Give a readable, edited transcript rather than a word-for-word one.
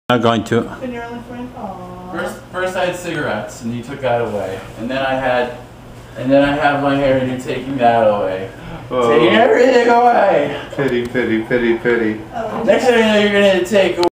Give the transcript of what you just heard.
Not going to. Been your only friend? Aww. First I had cigarettes, and you took that away, and then I have my hairdo taking that away, taking everything away. Pity, pity, pity, pity. Oh, Next thing you know, you're gonna take away.